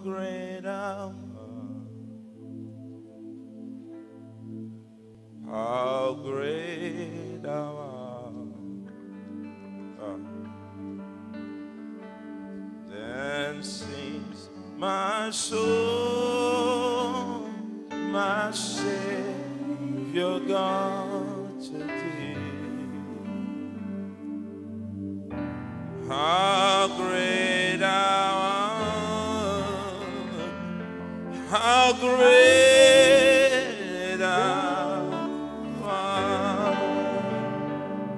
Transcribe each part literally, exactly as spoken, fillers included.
great thou art. How great thou art. Then sings my soul, my Savior God to thee. How great thou art, how great thou art.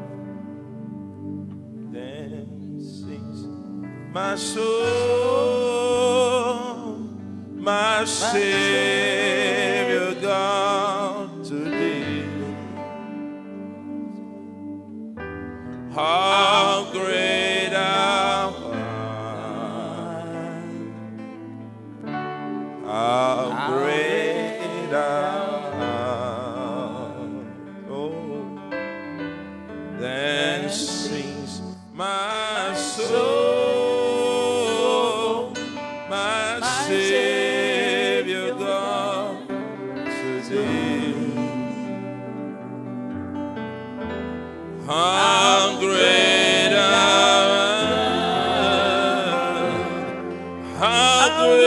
Then sings my soul, my Savior God to thee. How great thou art, how great thou art. Oh, then sings my soul, my Savior God to thee. How great thou art, how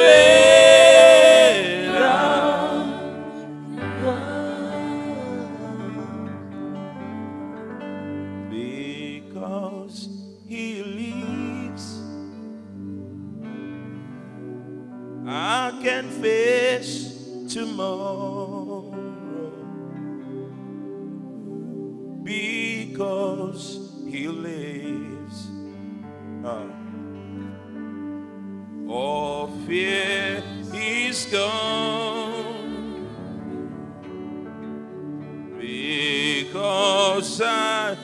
great thou art. Because he lives, I can face tomorrow. Because he lives, uh, all fear is gone. Because I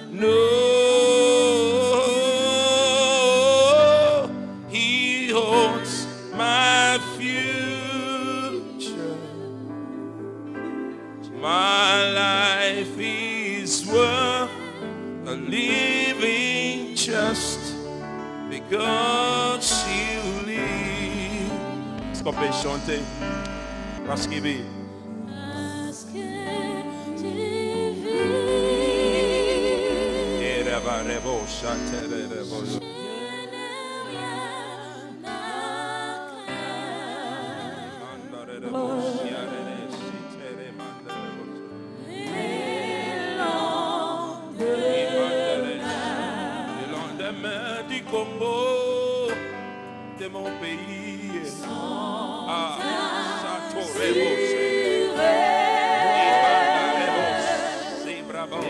know he holds my future. My life is worth a living just because you live. Est-ce qu'on peut chanter? Parce qu'il vit. Parce que tu vis. Et là-bas, rebo, chante, rebo. Je n'ai rien à craindre. Oh. Du Congo, de mon pays, ah, ça t'aurait bossé. C'est bravo.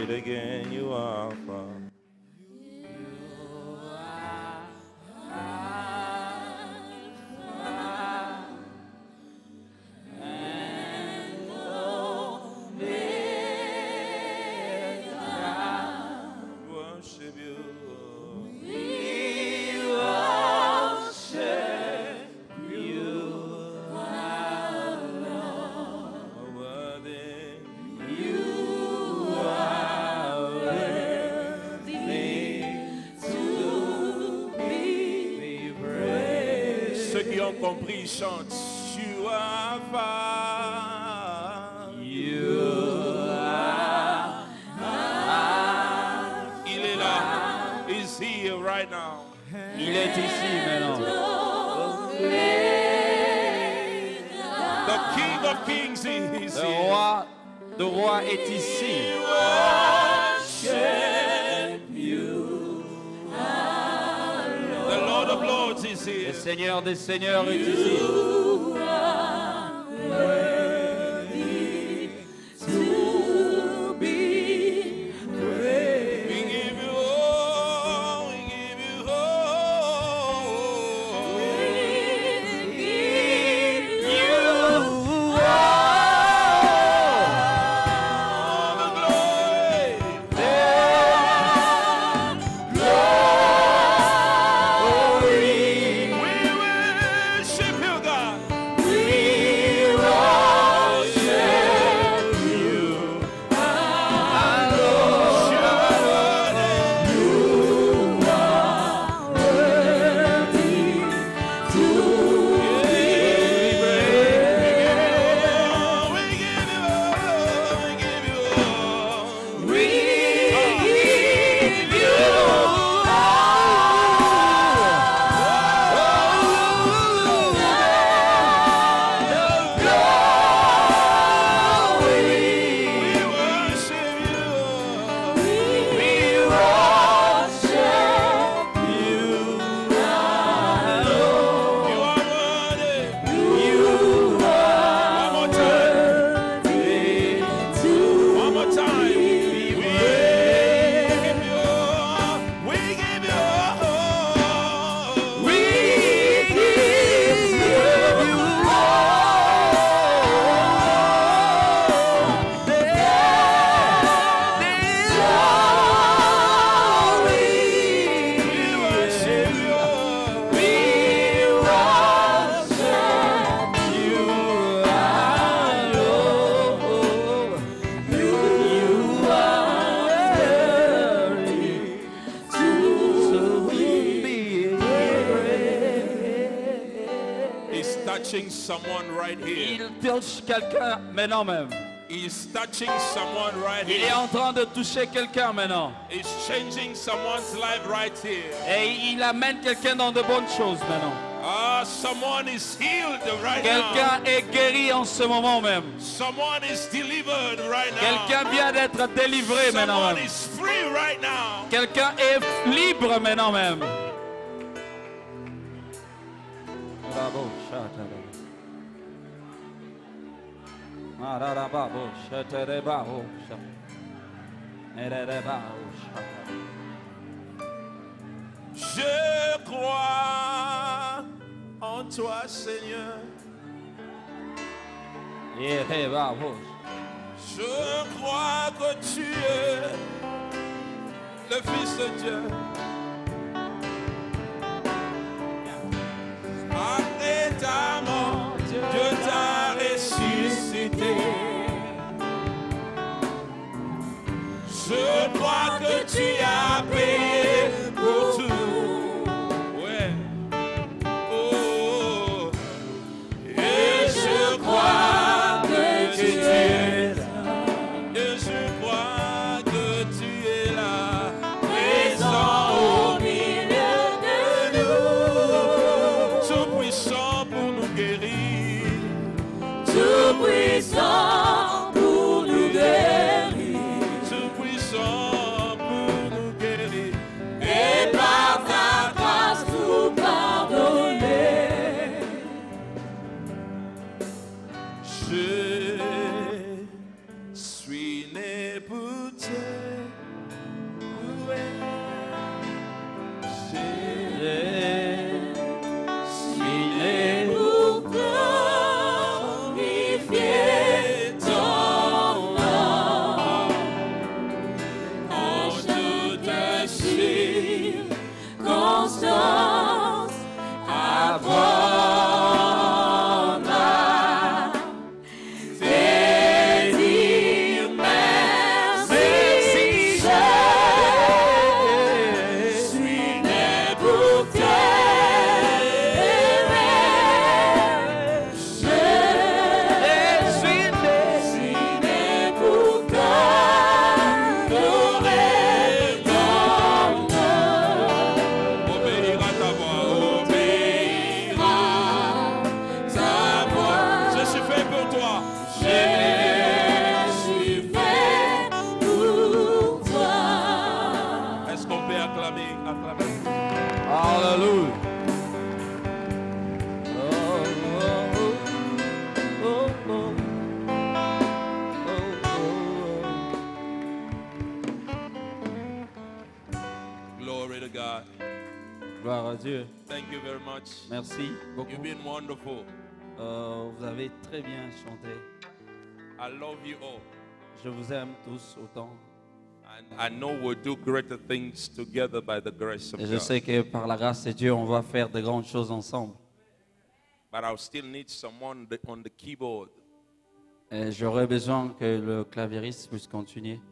it again. You are Alpha. Worship you. Ceux qui ont compris chantent. You are Alpha. You are Alpha. Il est là. He's here right now. Il est ici maintenant. The King of Kings is Le here. roi, le roi est ici. The Lord of Lords is Le here. Seigneur des Seigneurs est ici. We give you all, we give you all. All the glory. We worship you, God. Touching someone right here. Il touche quelqu'un maintenant même. He's touching someone right Il est here. en train de toucher quelqu'un maintenant. He's changing someone's life right here. Et il amène quelqu'un dans de bonnes choses maintenant. Ah, someone is healed right Quelqu'un now. est guéri en ce moment même. Someone is delivered right now. Quelqu'un vient d'être délivré maintenant Someone même. is free right now. Quelqu'un est libre maintenant même. Je crois en toi, Seigneur. Je crois que tu es le Fils de Dieu. Après ta mort, Dieu t'a ressuscité. Je crois que tu as payé pour tout. Ouais. Oh. Et je crois que tu es là. Et je crois que tu es là. Présent au milieu de nous. Tout puissant pour nous guérir. Tout puissant pour nous guérir. Tout puissant pour nous guérir. Et par ta grâce nous pardonner. Je suis né pour te Gloire à Dieu. Thank you very much. Merci beaucoup. You've been wonderful. Euh, vous avez très bien chanté. I love you all. Je vous aime tous autant. And I know we'll do greater things together by the grace of Et je God. sais que par la grâce de Dieu, on va faire de grandes choses ensemble. But I'll still need someone the- on the keyboard. Et j'aurais besoin que le clavieriste puisse continuer.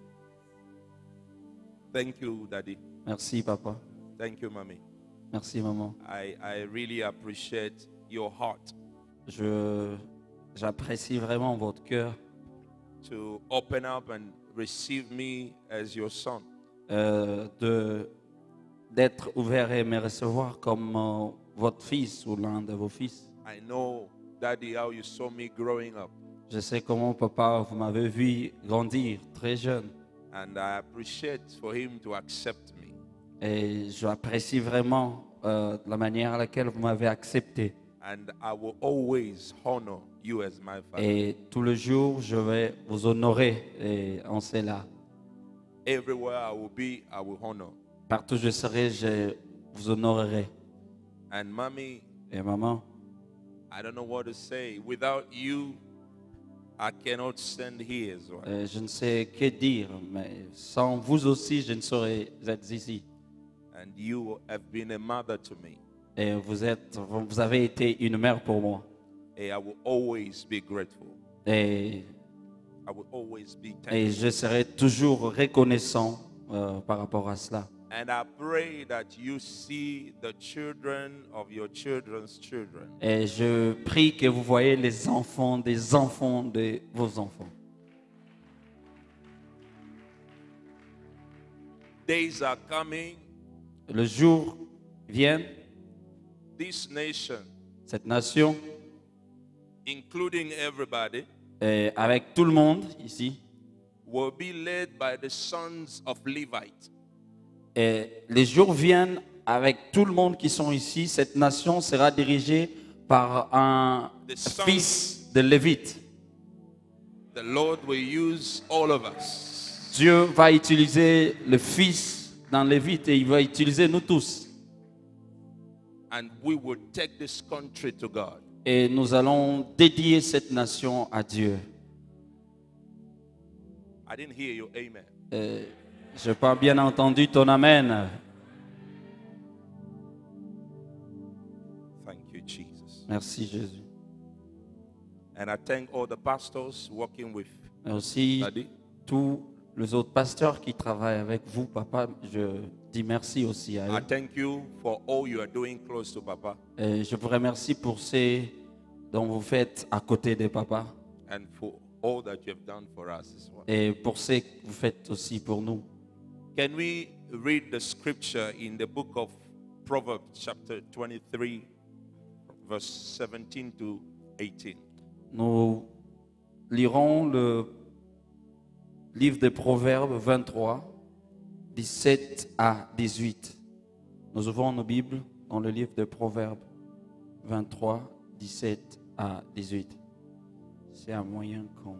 Thank you, Daddy. Merci, papa. Thank you, Mommy. Merci, maman. I, I really appreciate your heart Je, j'apprécie vraiment votre cœur to open up and receive me as your son. euh, de, d'être ouvert et me recevoir comme euh, votre fils ou l'un de vos fils. I know, Daddy, how you saw me growing up. Je sais comment, papa, vous m'avez vu grandir très jeune. And I appreciate for him to accept me. Et j'apprécie vraiment euh, la manière à laquelle vous m'avez accepté. And I will always honor you as my father. Et tout le jour, je vais vous honorer et en cela. Everywhere I will be, I will honor. Partout où je serai, je vous honorerai. And Mommy, Et maman, I don't know what to say. Without you, I cannot stand here as well. euh, je ne sais que dire, mais sans vous aussi, je ne saurais être ici. And you have been a mother to me. Et vous êtes, vous avez été une mère pour moi. And I will always be grateful. Et, I will always be et thankful. je serai toujours reconnaissant euh, par rapport à cela. And I pray that you see the children of your children's children. Et je prie que vous voyez les enfants des enfants de vos enfants. Days are coming. Le jour vient, This nation, cette nation, including everybody, et avec tout le monde ici, will be led by the sons of Levite. et les jours viennent avec tout le monde qui sont ici, cette nation sera dirigée par un The sons, fils de Lévite. the Lord will use all of us. Dieu va utiliser le fils d'un Lévite et il va utiliser nous tous. And we will take this country to God. Et nous allons dédier cette nation à Dieu. I didn't hear you. Amen. Euh, je n'ai pas bien entendu ton amen. Thank you, Jesus. Merci Jésus. And I thank all the pastors working with Et aussi Daddy. tous les autres pasteurs qui travaillent avec vous, papa, je dis merci aussi à I eux. thank you for all you are doing close to Papa Et je vous remercie pour ce dont vous faites à côté de papa and for all that you have done for us as well. et pour ce que vous faites aussi pour nous. Can we read the scripture in the book of Proverbs, chapter twenty-three, verse seventeen to eighteen? Nous lirons le livre des Proverbes vingt-trois, dix-sept à dix-huit. Nous ouvrons nos Bibles dans le livre des Proverbes vingt-trois, dix-sept à dix-huit. C'est un moyen qu'on...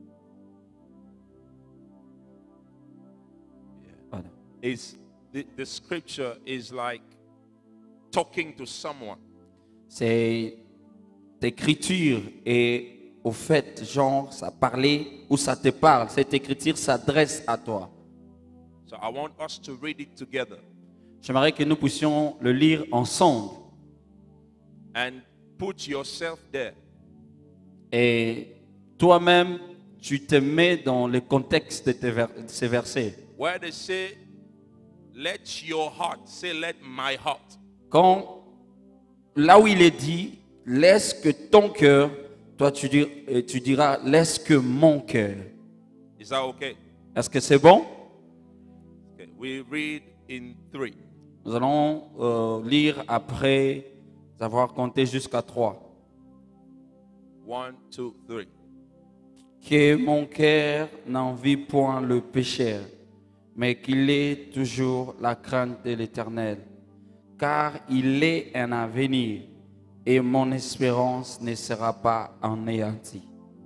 Voilà. Is the, the scripture is like talking to someone. C'est écriture et au fait, genre, ça parlait ou ça te parle. Cette écriture s'adresse à toi. So I want us to read it together J'aimerais que nous puissions le lire ensemble. and put yourself there. Et toi-même, tu te mets dans le contexte de, tes ver- de ces versets. Where they say, let your heart, say, let my heart. Quand, là où il est dit, laisse que ton cœur, toi tu, dir- euh, tu diras, laisse que mon cœur. Is that okay? Est-ce que c'est bon? Okay. We read in three. Nous allons euh, lire après avoir compté jusqu'à trois. One, two, three. Que mon cœur n'envie point le péché, mais qu'il ait toujours la crainte de l'Éternel, car il est un avenir et mon espérance ne sera pas anéantie.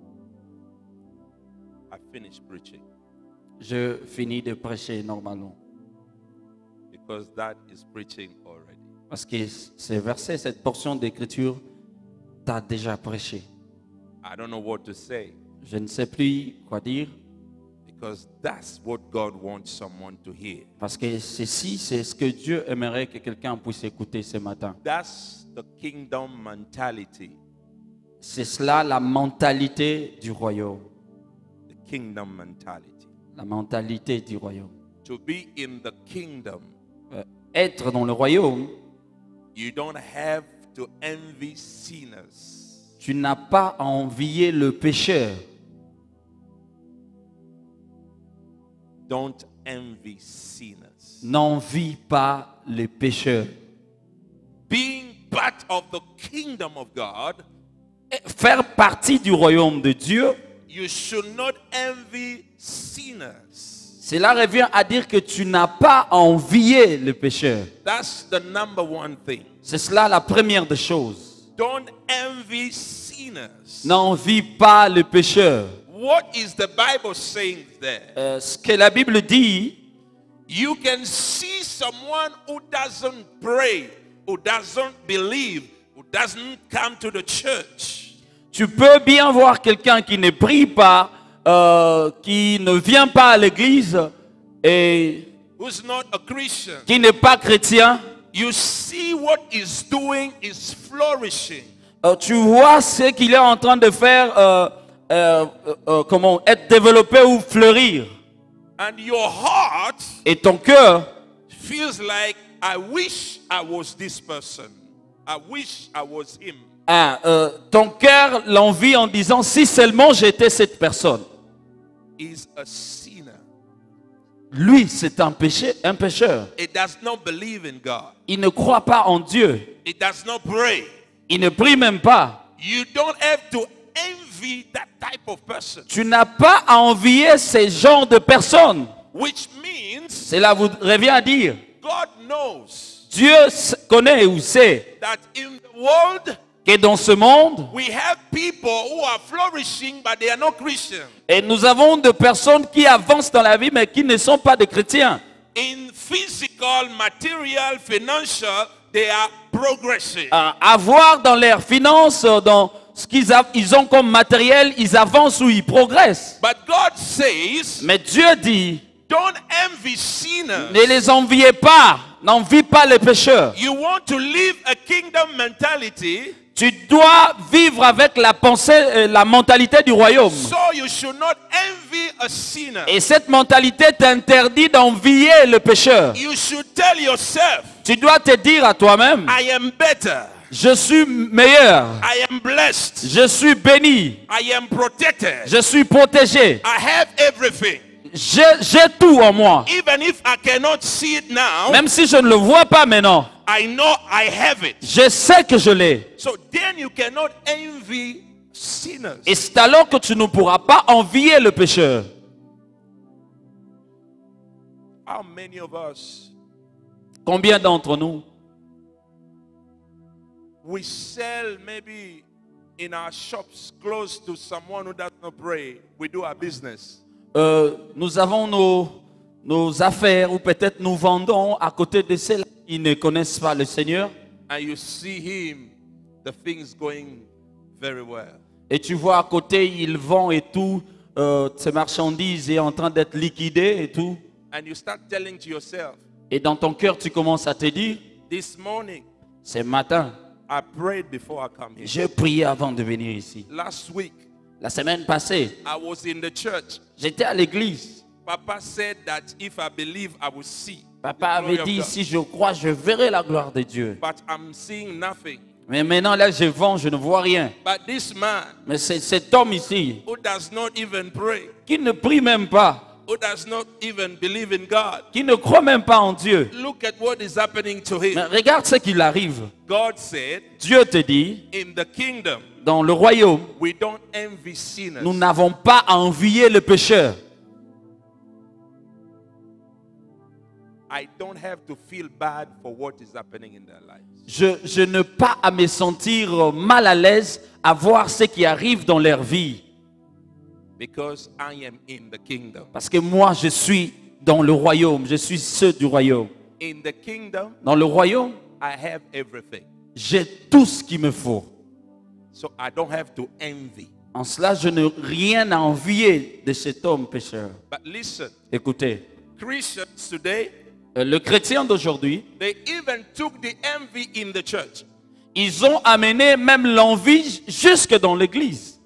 I finished preaching Je finis de prêcher normalement, because that is preaching already. Parce que ces versets, cette portion d'écriture, t'a déjà prêché. I don't know what to say Je ne sais plus quoi dire, because that's what God wants someone to hear. parce que ceci, c'est ce que Dieu aimerait que quelqu'un puisse écouter ce matin. That's the kingdom mentality. C'est cela la mentalité du royaume. The kingdom mentality. La mentalité du royaume. To be in the kingdom, Euh, être dans le royaume, you don't have to envy sinners. tu n'as pas à envier le pécheur. Don't envy sinners. N'envie pas les pécheurs. Being part of the kingdom of God, Faire partie du royaume de Dieu, you should not envy sinners. cela revient à dire que tu n'as pas à envier le pécheur. That's the number one thing. C'est cela la première des choses. Don't envy sinners. N'envie pas le pécheur. What is the Bible saying there? Euh, ce que la Bible dit, You can see someone who doesn't pray, who doesn't believe, who doesn't come to the church. tu peux bien voir quelqu'un qui ne prie pas, euh, qui ne vient pas à l'église et Who's not a Christian. qui n'est pas chrétien. You see what he's doing is flourishing. Euh, tu vois ce qu'il est en train de faire, euh, euh, euh, euh, comment être développé ou fleurir. And your heart Et ton cœur feels like, I wish I was this person. I wish I was him. ah, euh, ton cœur l'envie en disant si seulement j'étais cette personne. He's a sinner. Lui, c'est un péché, un pécheur. He does not believe in God. Il ne croit pas en Dieu. He does not pray. Il ne prie même pas. You don't have to envy that type of person. Tu n'as pas à envier ces genres de personnes. Which means Cela vous revient à dire, God knows Dieu s- connaît ou sait that in the world que dans ce monde, we have people who are flourishing but they are not Christians. et nous avons de personnes qui avancent dans la vie mais qui ne sont pas des chrétiens. In physical, material, financial, they are progressing. À avoir dans leurs finances, dans ce qu'ils a- ils ont comme matériel, ils avancent ou ils progressent. But God says, Mais Dieu dit, don't envy sinners. ne les enviez pas, n'envie pas les pécheurs. You want to live a kingdom mentality, Tu dois vivre avec la pensée, euh, la mentalité du royaume. so you should not envy a sinner. Et cette mentalité t'interdit d'envier le pécheur. You should tell yourself, Tu dois te dire à toi-même, I am better. je suis meilleur, I am blessed. je suis béni, I am protected. je suis protégé, I have everything. j'ai j'ai tout en moi. Even if I cannot see it now, Même si je ne le vois pas maintenant, I know I have it. je sais que je l'ai. So then you cannot envy sinners. Et c'est alors que tu ne pourras pas envier le pécheur. How many of us, Combien d'entre nous, we sell maybe in our shops close to someone who does not pray? We do our business. euh, nous avons nos, nos affaires ou peut-être nous vendons à côté de ceux qui ne connaissent pas le Seigneur And you see him, the things going very well. et tu vois à côté ils vendent et tout, euh, ces marchandises est en train d'être liquidées et tout. And you start telling to yourself, Et dans ton cœur tu commences à te dire, this morning, ce matin, I prayed before I come here. j'ai prié avant de venir ici. Last week, La semaine passée, I was in the church. j'étais à l'église. Papa said that if I believe, I will see. Papa the glory avait of dit, God. si je crois, je verrai la gloire de Dieu. But I'm seeing nothing. Mais maintenant, là, je vends, je ne vois rien. But this man Mais c'est cet homme ici, who does not even pray, qui ne prie même pas, who does not even believe in God, qui ne croit même pas en Dieu. look at what is happening to Mais him. regarde ce qu'il arrive. God said, Dieu te dit, in the kingdom, dans le royaume, we don't envy sinners. nous n'avons pas à envier le pécheur. I don't have to feel bad for what is happening in their lives. Je, je n'ai pas à me sentir mal à l'aise à voir ce qui arrive dans leur vie. Because I am in the kingdom. Parce que moi, je suis dans le royaume. Je suis ceux du royaume. In the kingdom, Dans le royaume, I have everything. J'ai tout ce qu'il me faut. So I don't have to envy. En cela, je n'ai rien à envier de cet homme pécheur. But listen, Écoutez, Christians today, euh, le chrétien d'aujourd'hui, they even took the envy in the church. ils ont amené même l'envie jusque dans l'église.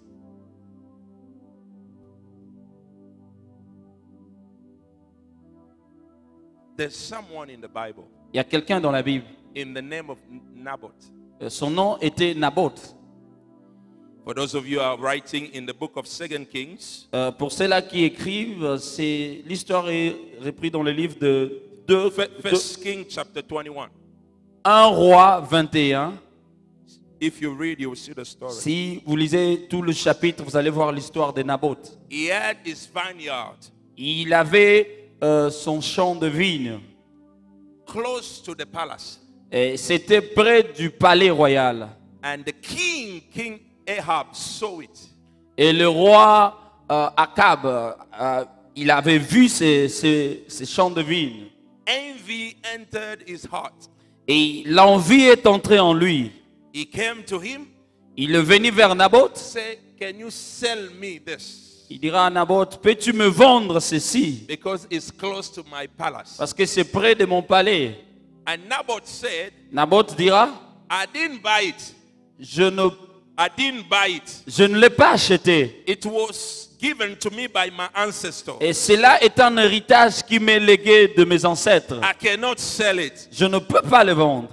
There's someone in the Bible Il y a quelqu'un dans la Bible, in the name of Naboth. euh, son nom était Naboth. For those of you who are writing in the book of Second Kings, Euh, pour ceux-là qui écrivent, euh, c'est l'histoire est reprise dans le livre de deux, First King chapter twenty-one. un roi vingt et un. If you read, you will see the story. Si vous lisez tout le chapitre, vous allez voir l'histoire de Naboth. He had his vineyard Il avait euh, son champ de vigne. close to the palace. Et c'était près du palais royal. And the king, King Ahab, saw it. Et le roi euh, Akab, euh, il avait vu ces, ces, ces champs de vigne. Envy entered his heart. Et l'envie est entrée en lui. He came to him, Il est venu vers Naboth. said, "Can you sell me this? Il dira à Naboth, peux-tu me vendre ceci? Because it's close to my palace." Parce que c'est près de mon palais. And Naboth said, Naboth dira, I didn't buy it. je ne, I didn't buy it. je ne l'ai pas acheté. It was given to me by my ancestor. Et cela est un héritage qui m'est légué de mes ancêtres. I cannot sell it. Je ne peux pas le vendre.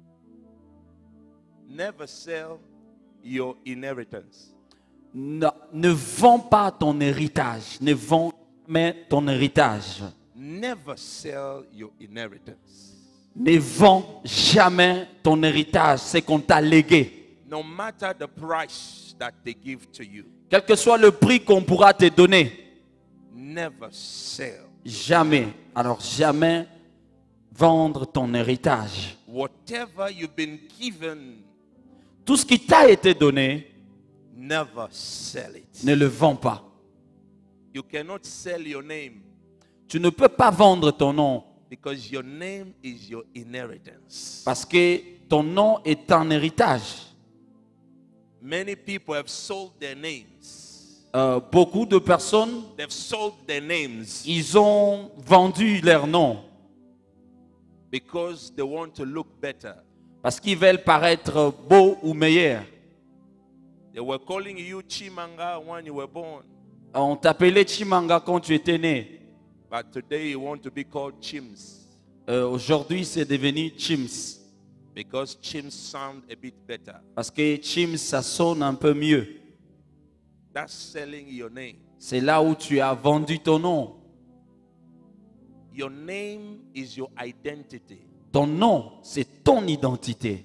Never sell your inheritance. Ne, ne vends pas ton héritage. Ne vends jamais ton héritage. Never sell your inheritance. Ne vends jamais ton héritage, c'est qu'on t'a légué. No matter the price that they give to you, Quel que soit le prix qu'on pourra te donner, never sell. jamais, alors jamais vendre ton héritage. Whatever you've been given, Tout ce qui t'a été donné, never sell it. ne le vends pas. You cannot sell your name Tu ne peux pas vendre ton nom because your name is your inheritance. parce que ton nom est un héritage. Many people have sold their names. Euh, beaucoup de personnes, They've sold their names ils ont vendu leur nom because they want to look better. parce qu'ils veulent paraître beaux ou meilleurs. They were calling you Chimanga when you were born, On t'appelait Chimanga quand tu étais né. but today you want to be called Chims Euh, Aujourd'hui, c'est devenu Chims. because Chims sound a bit better. Parce que Chims, ça sonne un peu mieux. That's selling your name. C'est là où tu as vendu ton nom. Your name is your identity. Ton nom, c'est ton identité.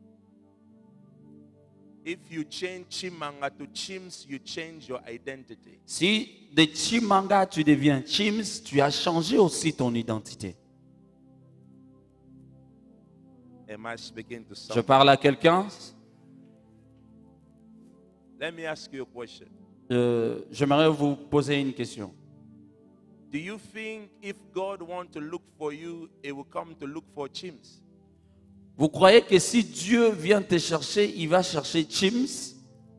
If you change Chimanga to Chims, you change your identity. Si de Chimanga, tu deviens Chims, tu as changé aussi ton identité. Am I speaking to Je someone? parle à quelqu'un. Let me ask you a question. Euh, J'aimerais vous poser une question. Do you think if God wants to look for you, He will come to look for Chims? Vous croyez que si Dieu vient te chercher, il va chercher Chims?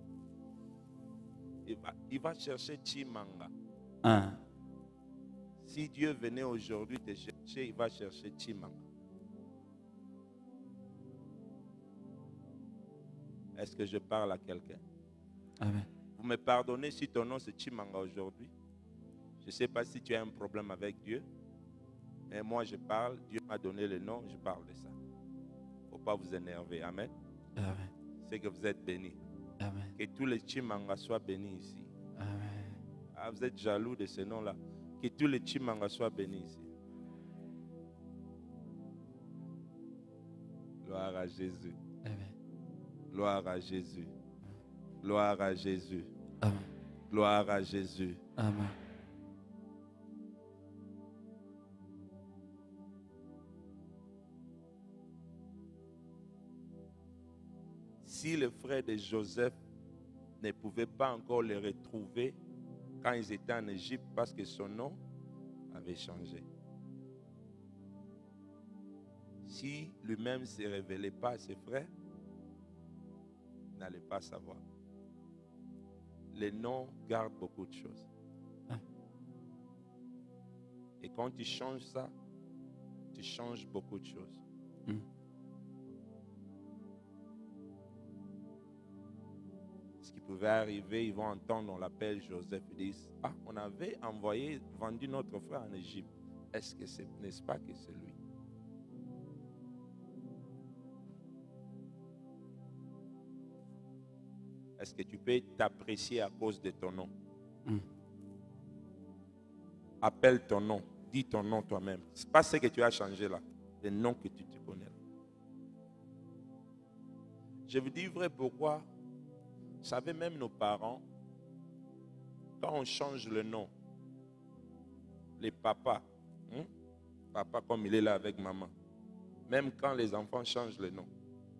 Il va, il va chercher Chimanga. Hein. Si Dieu venait aujourd'hui te chercher, il va chercher Chimanga. Est-ce que je parle à quelqu'un? Amen. Vous me pardonnez si ton nom c'est Chimanga aujourd'hui? Je ne sais pas si tu as un problème avec Dieu. Mais moi je parle, Dieu m'a donné le nom, je parle de ça. Il ne faut pas vous énerver. Amen. Amen. C'est que vous êtes bénis. Amen. Que tous les Chimanga soient bénis ici. Amen. Ah, vous êtes jaloux de ce nom-là. Que tous les Chimanga soient bénis ici. Gloire à Jésus. Amen. Gloire à Jésus. Gloire à Jésus. Amen. Gloire à Jésus. Amen. Si le frère de Joseph ne pouvait pas encore le retrouver quand ils étaient en Égypte parce que son nom avait changé. Si lui-même ne se révélait pas à ses frères, il n'allait pas savoir. Les noms gardent beaucoup de choses. Et quand tu changes ça, tu changes beaucoup de choses. Mm. Ce qui pouvait arriver, ils vont entendre, on l'appelle Joseph, ils disent, ah, on avait envoyé, vendu notre frère en Égypte. Est-ce que c'est, n'est-ce pas que c'est lui? Est-ce que tu peux t'apprécier à cause de ton nom? Mm. Appelle ton nom. Dis ton nom toi-même. Ce n'est pas ce que tu as changé là. Le nom que tu te connais. Je vous dis vrai pourquoi. Vous savez, même nos parents, quand on change le nom, les papas, hein? Papa comme il est là avec maman, même quand les enfants changent le nom,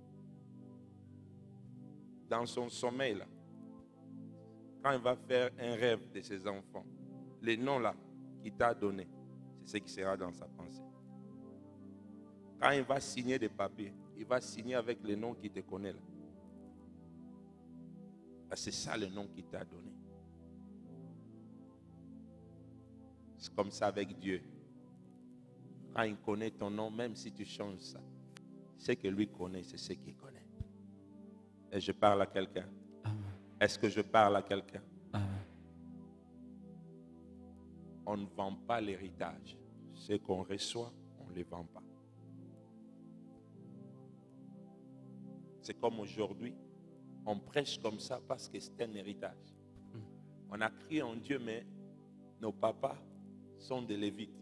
dans son sommeil là, quand il va faire un rêve de ses enfants, les noms là qu'il t'a donné, c'est ce qui sera dans sa pensée. Quand il va signer des papiers, il va signer avec le nom qu'il te connaît là. C'est ça le nom qu'il t'a donné. C'est comme ça avec Dieu. Quand il connaît ton nom, même si tu changes ça, ce que lui connaît, c'est ce qu'il connaît. Et je parle à quelqu'un. Est-ce que je parle à quelqu'un? On ne vend pas l'héritage. Ce qu'on reçoit, on ne les vend pas. C'est comme aujourd'hui, on prêche comme ça parce que c'est un héritage. On a crié en Dieu, mais nos papas sont des Lévites.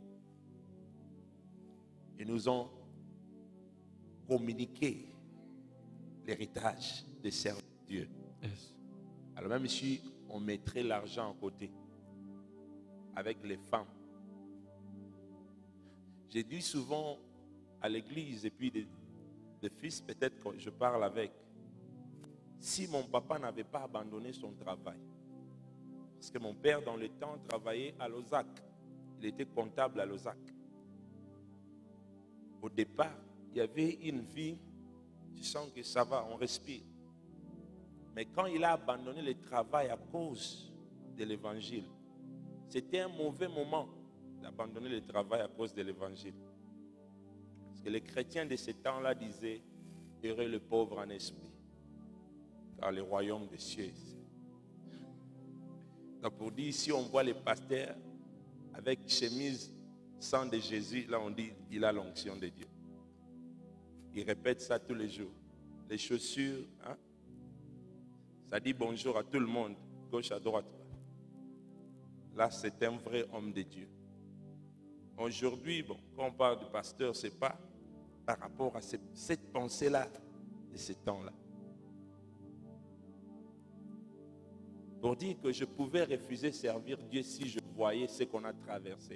Ils nous ont communiqué l'héritage de servir Dieu. Yes. Alors même si on mettrait l'argent à côté, avec les femmes, j'ai dit souvent à l'église et puis des, des fils, peut-être que je parle avec, si mon papa n'avait pas abandonné son travail, parce que mon père dans le temps travaillait à Lausac, il était comptable à Lausac. Au départ, il y avait une vie, tu sens que ça va, on respire. Mais quand il a abandonné le travail à cause de l'évangile, c'était un mauvais moment d'abandonner le travail à cause de l'évangile. Parce que les chrétiens de ce temps-là disaient, heureux le pauvre en esprit, car le royaume des cieux. Donc pour dire, si on voit les pasteurs avec chemise sang de Jésus, là on dit, il a l'onction de Dieu. Il répète ça tous les jours. Les chaussures, hein? Ça dit bonjour à tout le monde, gauche à droite. Là, c'est un vrai homme de Dieu. Aujourd'hui, bon, quand on parle de pasteur, ce n'est pas par rapport à cette, cette pensée-là de ce temps-là. Pour dire que je pouvais refuser de servir Dieu si je voyais ce qu'on a traversé.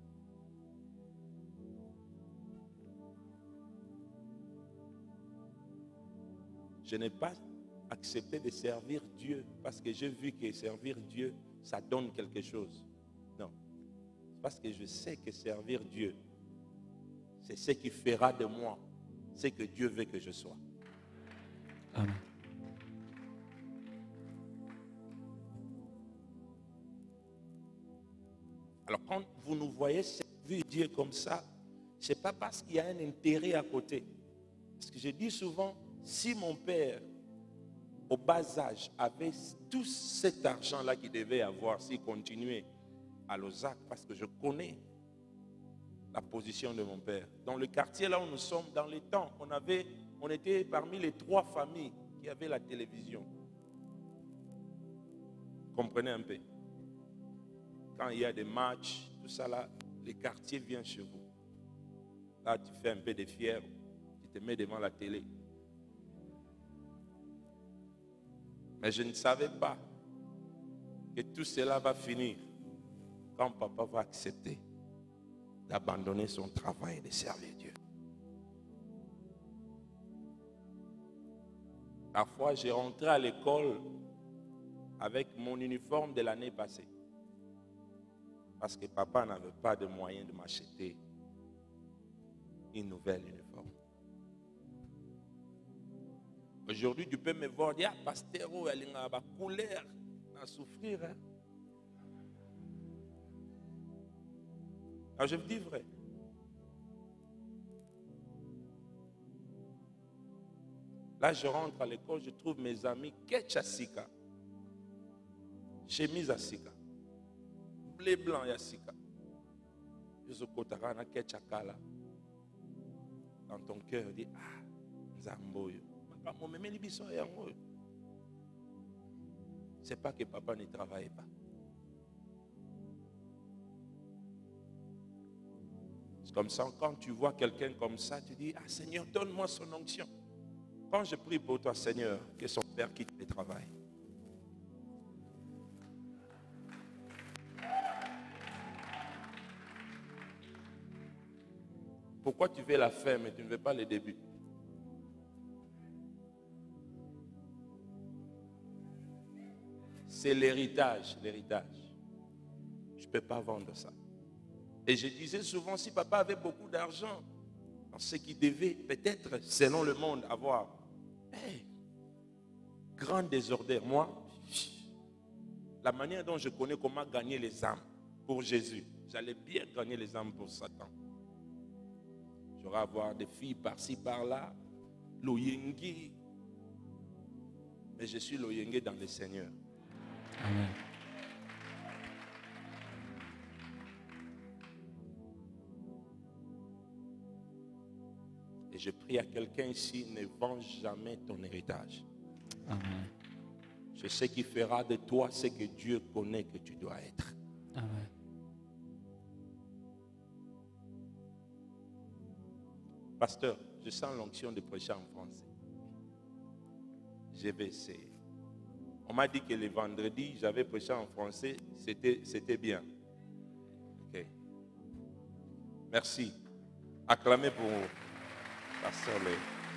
Je n'ai pas accepté de servir Dieu parce que j'ai vu que servir Dieu, ça donne quelque chose. Non. C'est parce que je sais que servir Dieu, c'est ce qui fera de moi ce que Dieu veut que je sois. Amen. Alors quand vous nous voyez servir Dieu comme ça, ce n'est pas parce qu'il y a un intérêt à côté. Parce que je dis souvent, si mon père, au bas âge, avait tout cet argent-là qu'il devait avoir s'il continuait à Lausac, parce que je connais la position de mon père. Dans le quartier là où nous sommes, dans les temps, on, avait, on était parmi les trois familles qui avaient la télévision. Comprenez un peu. Quand il y a des matchs, tout ça là, les quartiers viennent chez vous. Là, tu fais un peu de fier, tu te mets devant la télé. Mais je ne savais pas que tout cela va finir quand papa va accepter d'abandonner son travail et de servir Dieu. Parfois, j'ai rentré à l'école avec mon uniforme de l'année passée. Parce que papa n'avait pas de moyen de m'acheter une nouvelle uniforme. Aujourd'hui, tu peux me voir, dire, ah, pasteur, il y a une couleur à souffrir. Hein? Alors, je vous dis vrai. Là, je rentre à l'école, je trouve mes amis Ketchasika, chemise à Sika, blé blanc à Sika. Je suis au Ketchakala. Dans ton cœur, dit ah, Nzamboyo. C'est pas que papa ne travaille pas. C'est comme ça, quand tu vois quelqu'un comme ça, tu dis, ah Seigneur, donne-moi son onction. Quand je prie pour toi, Seigneur, que son père quitte le travail. Pourquoi tu veux la fin, mais tu ne veux pas le début? C'est l'héritage, l'héritage. Je ne peux pas vendre ça. Et je disais souvent, si papa avait beaucoup d'argent, dans ce qu'il devait, peut-être, selon le monde, avoir hey, grand désordre. Moi, la manière dont je connais comment gagner les âmes pour Jésus, j'allais bien gagner les âmes pour Satan. J'aurais avoir des filles par-ci, par-là, l'oyengi. Mais je suis l'oyengi dans le Seigneur. Amen. Et je prie à quelqu'un ici, ne vends jamais ton héritage. Amen. Je sais qu'il fera de toi ce que Dieu connaît que tu dois être. Amen. Pasteur, je sens l'onction de prêcher en français. Je vais essayer. On m'a dit que le vendredi, j'avais prêché en français, c'était, c'était bien. Ok. Merci. Acclamez pour Pasteur Lé.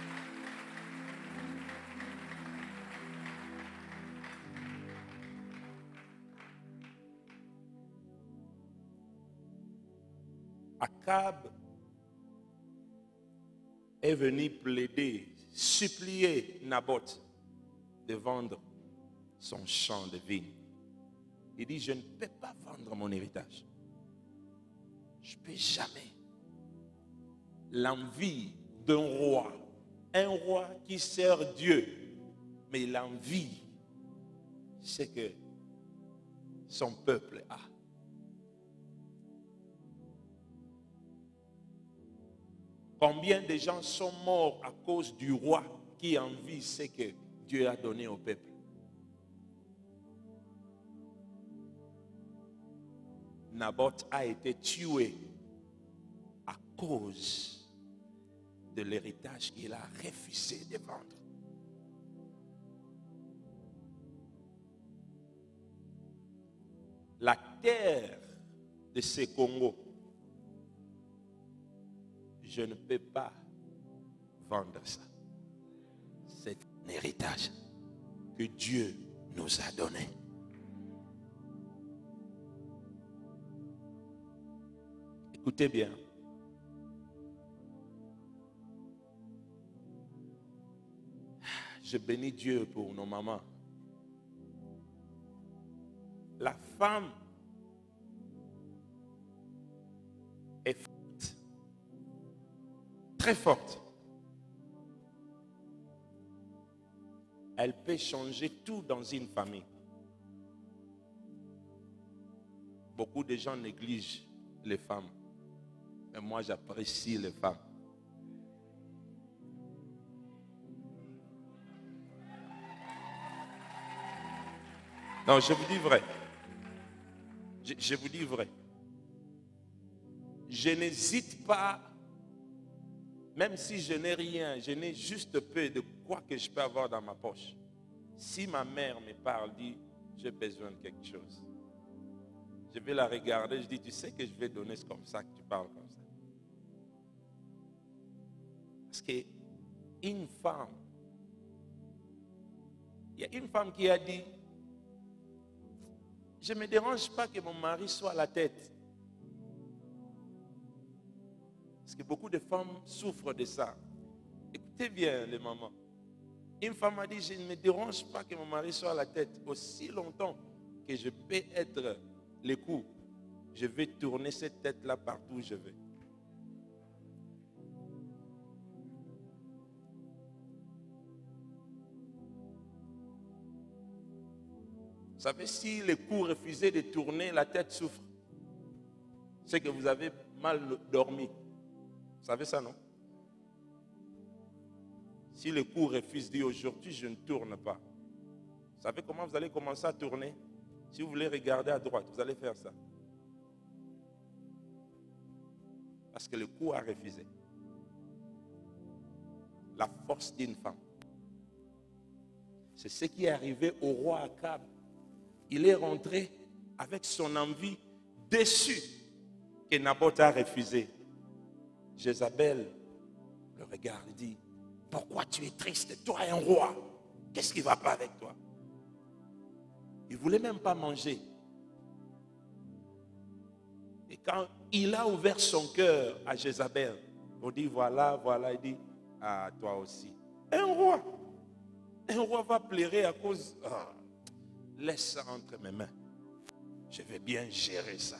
Akab est venu plaider, supplier Naboth de vendre son champ de vigne. Il dit, je ne peux pas vendre mon héritage. Je ne peux jamais. L'envie d'un roi, un roi qui sert Dieu, mais l'envie, c'est que son peuple a. Combien de gens sont morts à cause du roi qui envie ce que Dieu a donné au peuple? Naboth a été tué à cause de l'héritage qu'il a refusé de vendre. La terre de ce Congo, je ne peux pas vendre ça. C'est un héritage que Dieu nous a donné. Écoutez bien. Je bénis Dieu pour nos mamans. La femme est forte, très forte. Elle peut changer tout dans une famille. Beaucoup de gens négligent les femmes. Mais moi, j'apprécie les femmes. Non, je vous dis vrai. Je, je vous dis vrai. Je n'hésite pas, même si je n'ai rien, je n'ai juste peu de quoi que je peux avoir dans ma poche. Si ma mère me parle, dit, j'ai besoin de quelque chose. Je vais la regarder, je dis, tu sais que je vais donner, c'est comme ça que tu parles comme ça. Parce qu'une femme, il y a une femme qui a dit, je ne me dérange pas que mon mari soit à la tête. Parce que beaucoup de femmes souffrent de ça. Écoutez bien les mamans. Une femme m'a dit, je ne me dérange pas que mon mari soit à la tête. Aussi longtemps que je peux être l'époux, je vais tourner cette tête-là partout où je vais. Vous savez, si l'époux refusait de tourner, la tête souffre. C'est que vous avez mal dormi. Vous savez ça, non? Si l'époux refuse, dit aujourd'hui, je ne tourne pas. Vous savez comment vous allez commencer à tourner? Si vous voulez regarder à droite, vous allez faire ça. Parce que le coup a refusé. La force d'une femme. C'est ce qui est arrivé au roi Akab. Il est rentré avec son envie déçu que Naboth a refusé. Jézabel le regarde et dit, pourquoi tu es triste, toi un roi? Qu'est-ce qui ne va pas avec toi? Il ne voulait même pas manger. Et quand il a ouvert son cœur à Jézabel, on dit voilà, voilà, il dit, ah, toi aussi. Un roi, un roi va pleurer à cause... Oh, laisse ça entre mes mains. Je vais bien gérer ça.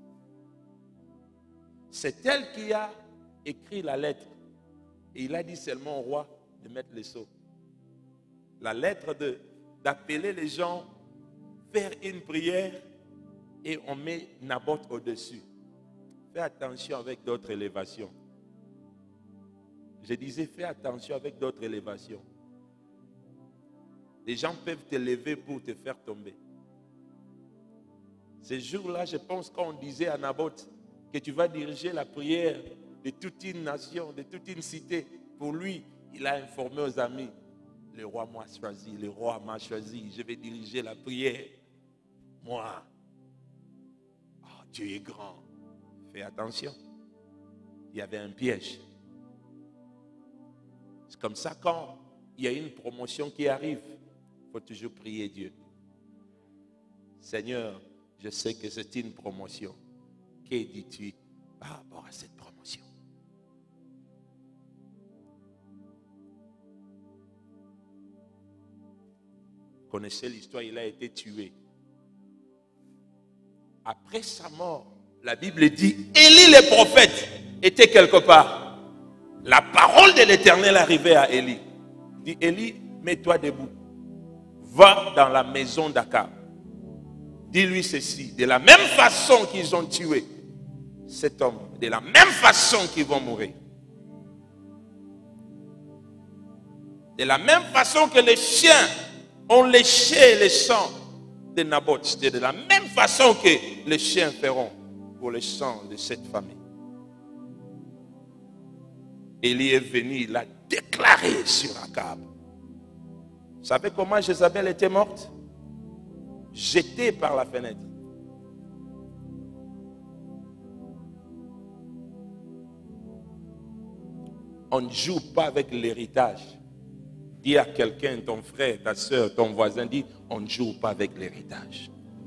C'est elle qui a écrit la lettre. Et il a dit seulement au roi de mettre les sceaux. La lettre de, d'appeler les gens, faire une prière et on met Naboth au-dessus. Fais attention avec d'autres élévations. Je disais, fais attention avec d'autres élévations. Les gens peuvent te lever pour te faire tomber. Ces jours-là, je pense qu'on disait à Naboth que tu vas diriger la prière de toute une nation, de toute une cité. Pour lui, il a informé aux amis, le roi m'a choisi, le roi m'a choisi, je vais diriger la prière. Moi, oh, Dieu est grand. Fais attention. Il y avait un piège. C'est comme ça quand il y a une promotion qui arrive, il faut toujours prier Dieu. Seigneur, je sais que c'est une promotion. Que dis-tu par rapport à cette promotion? Vous connaissez l'histoire, il a été tué. Après sa mort, la Bible dit, Élie le prophète était quelque part. La parole de l'Éternel arrivait à Élie. Il dit, Élie, mets-toi debout. Va dans la maison d'Akab. Dis-lui ceci. De la même façon qu'ils ont tué cet homme, de la même façon qu'ils vont mourir. De la même façon que les chiens ont léché le sang de Naboth. C'est de la même façon que les chiens feront pour le sang de cette famille. Élie est venu, il a déclaré sur Akab. Vous savez comment Jézabel était morte? Jetée par la fenêtre. On ne joue pas avec l'héritage. Dis à quelqu'un, ton frère, ta soeur, ton voisin, dit, on ne joue pas avec l'héritage.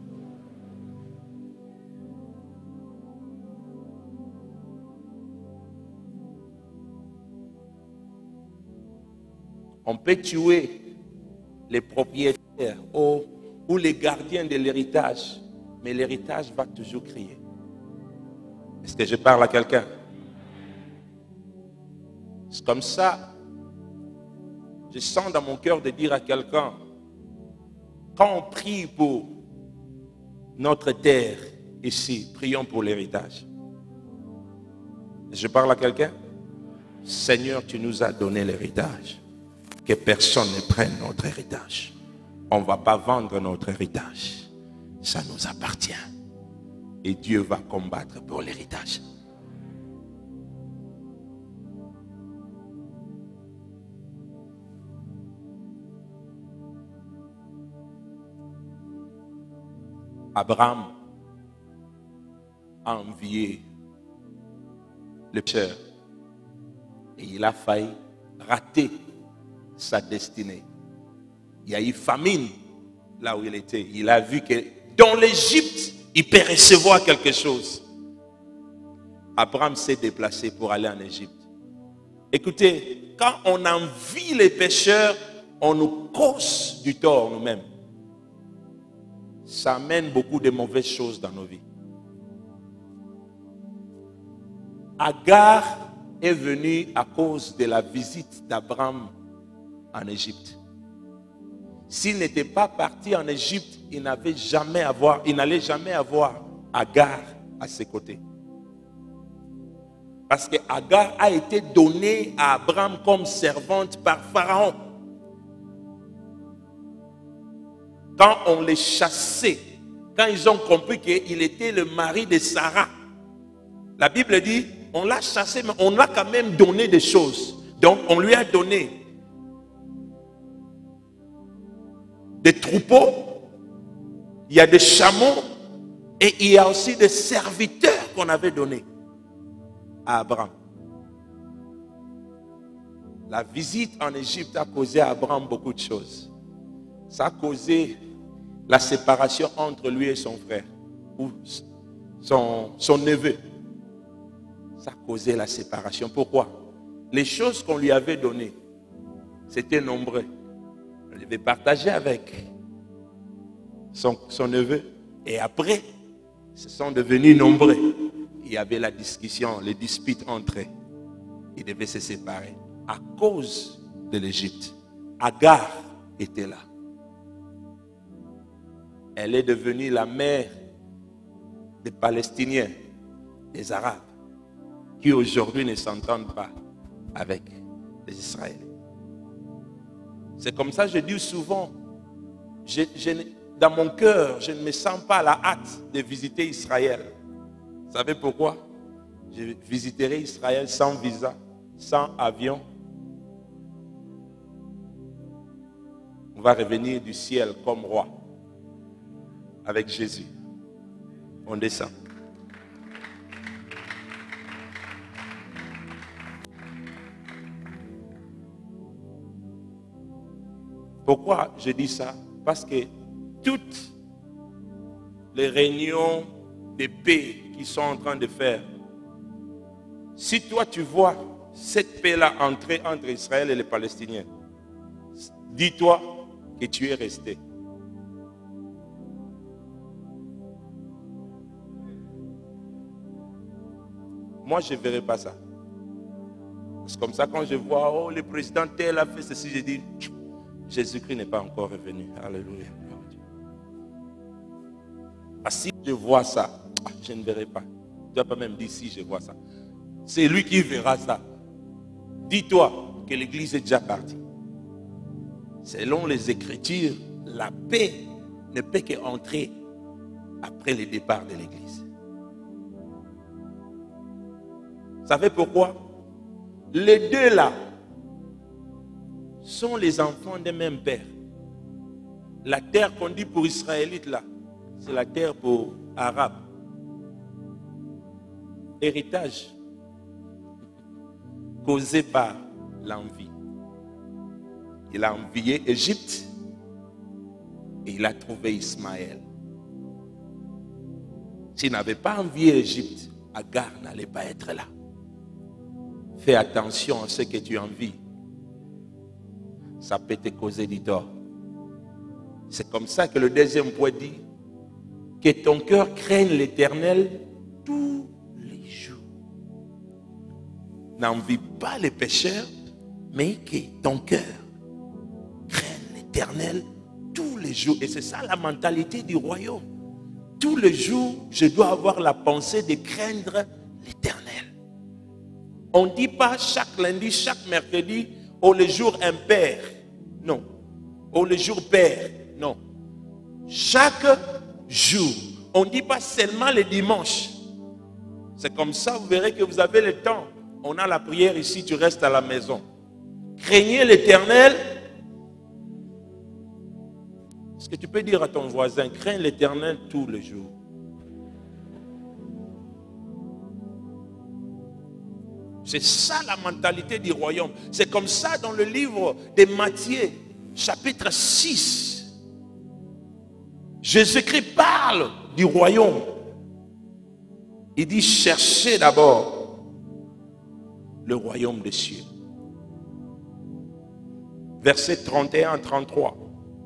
On peut tuer les propriétaires ou, ou les gardiens de l'héritage, mais l'héritage va toujours crier. Est-ce que je parle à quelqu'un? C'est comme ça. Je sens dans mon cœur de dire à quelqu'un, quand on prie pour notre terre ici, prions pour l'héritage. Je parle à quelqu'un? Seigneur, tu nous as donné l'héritage. Que personne ne prenne notre héritage. On ne va pas vendre notre héritage. Ça nous appartient. Et Dieu va combattre pour l'héritage. Abraham a envié le pécheur et il a failli rater sa destinée. Il y a eu famine là où il était. Il a vu que dans l'Égypte, il peut recevoir quelque chose. Abraham s'est déplacé pour aller en Égypte. Écoutez, quand on envie les pécheurs, on nous cause du tort nous-mêmes, ça amène beaucoup de mauvaises choses dans nos vies. Agar est venue à cause de la visite d'Abraham en Égypte. S'il n'était pas parti en Égypte, il n'avait jamais avoir, il n'allait jamais avoir Agar à ses côtés. Parce que Agar a été donnée à Abraham comme servante par Pharaon. Quand on les chassait, quand ils ont compris qu'il était le mari de Sarah, la Bible dit, on l'a chassé, mais on l'a quand même donné des choses. Donc on lui a donné des troupeaux, il y a des chameaux et il y a aussi des serviteurs qu'on avait donnés à Abraham. La visite en Égypte a causé à Abraham beaucoup de choses. Ça a causé la séparation entre lui et son frère, ou son, son neveu. Ça a causé la séparation. Pourquoi? Les choses qu'on lui avait données, c'était nombreux. On devait partager avec son, son neveu. Et après, ils sont devenus nombreux. Il y avait la discussion, les disputes entre eux. Ils devaient se séparer à cause de l'Égypte. Agar était là. Elle est devenue la mère des Palestiniens, des Arabes, qui aujourd'hui ne s'entendent pas avec les Israéliens. C'est comme ça que je dis souvent, je, je, dans mon cœur, je ne me sens pas la hâte de visiter Israël. Vous savez pourquoi? Je visiterai Israël sans visa, sans avion. On va revenir du ciel comme roi avec Jésus. On descend. Pourquoi je dis ça? Parce que toutes les réunions de paix qu'ils sont en train de faire, si toi tu vois cette paix-là entrer entre Israël et les Palestiniens, dis-toi que tu es resté. Moi, je ne verrai pas ça. C'est comme ça, quand je vois, oh, le président tel a fait ceci, je dis, Jésus-Christ n'est pas encore revenu. Alléluia. Ah, si je vois ça, je ne verrai pas. Tu ne vas pas même dire si je vois ça. C'est lui qui verra ça. Dis-toi que l'église est déjà partie. Selon les Écritures, la paix ne peut qu'entrer après le départ de l'église. Vous savez pourquoi? Les deux là sont les enfants d'un même père. La terre qu'on dit pour Israélites là, c'est la terre pour Arabes. Héritage causé par l'envie. Il a envié Égypte et il a trouvé Ismaël. S'il n'avait pas envié Égypte, Agar n'allait pas être là. Fais attention à ce que tu envies. Ça peut te causer du tort. C'est comme ça que le deuxième point dit que ton cœur craigne l'Éternel tous les jours. N'envie pas les pécheurs, mais que ton cœur craigne l'Éternel tous les jours. Et c'est ça la mentalité du royaume. Tous les jours, je dois avoir la pensée de craindre l'Éternel. On ne dit pas chaque lundi, chaque mercredi, oh le jour impair. Non. Oh le jour pair. Non. Chaque jour. On ne dit pas seulement le dimanche. C'est comme ça, vous verrez que vous avez le temps. On a la prière ici, tu restes à la maison. Craignez l'Éternel. Est-ce que tu peux dire à ton voisin, crains l'Éternel tous les jours? C'est ça la mentalité du royaume. C'est comme ça dans le livre de Matthieu, chapitre six. Jésus-Christ parle du royaume. Il dit, cherchez d'abord le royaume des cieux. verset trente et un à trente-trois.